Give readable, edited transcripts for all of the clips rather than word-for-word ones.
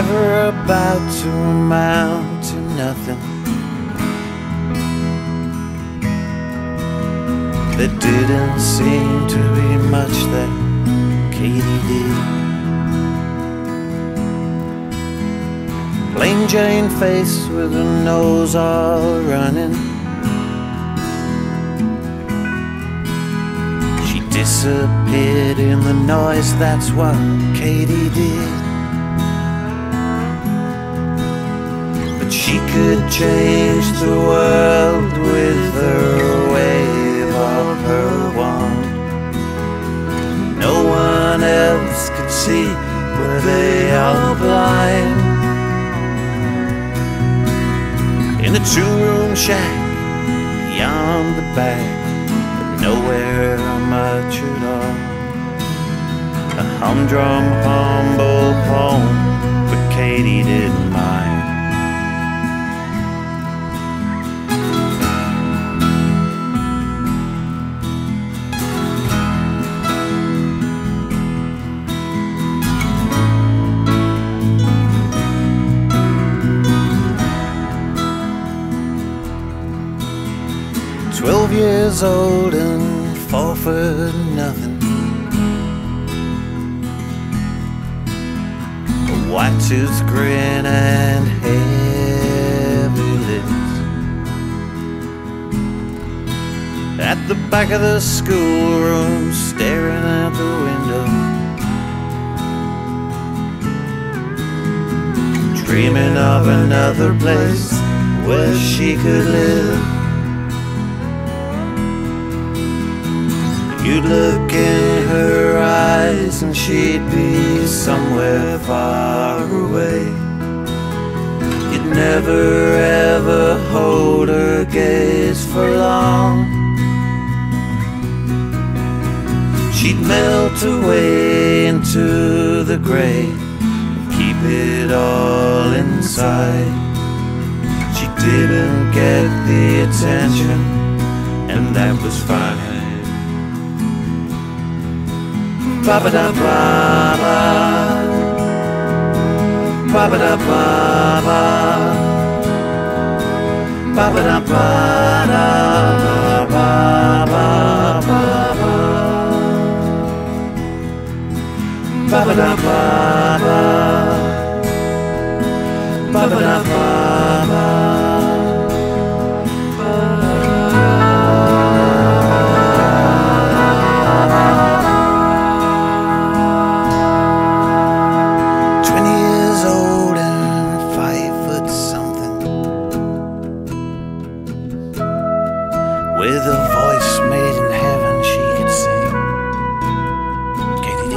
never about to amount to nothing. There didn't seem to be much that Katy did. Plain Jane face with her nose all running. She disappeared in the noise, that's what Katy did. But she could change the world with her wave of her wand. No one else could see, were they all blind? In a two-room shack beyond the back, but nowhere much at all. A humdrum, humble home, but Katy didn't mind. 12 years old and 4 for nothing. A white-toothed grin and heavy lips. At the back of the schoolroom, staring out the window, dreaming of another place where she could live. You'd look in her eyes and she'd be somewhere far away. You'd never ever hold her gaze for long. She'd melt away into the gray, keep it all inside. She didn't get the attention, and that was fine. Ba-ba-da-ba-ba, ba-ba-da-ba-ba, ba-ba-da-ba-da-ba-ba-ba, ba-ba-da-ba-ba, ba-ba-da-ba-ba. 20 years old and 5 foot something, with a voice made in heaven she could sing. Katy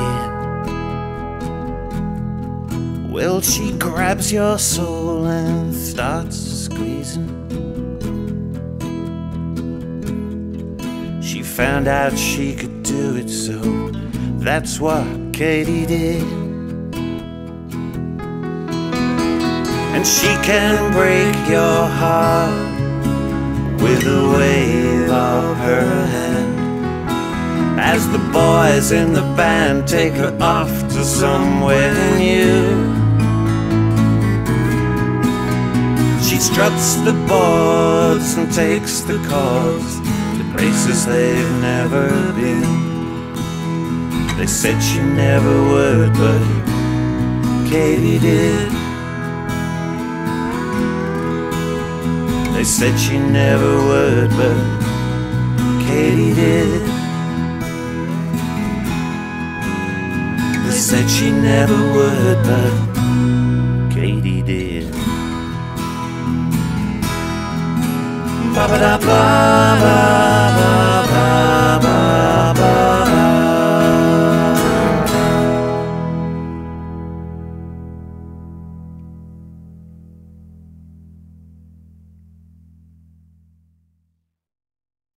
did. Well, she grabs your soul and starts squeezing. She found out she could do it, so that's what Katy did. And she can break your heart with a wave of her hand, as the boys in the band take her off to somewhere new. She struts the boards and takes the chords to places they've never been. They said she never would, but Katy did. They said she never would, but Katy did. They said she never would, but Katy did. Ba-ba-da-ba-ba.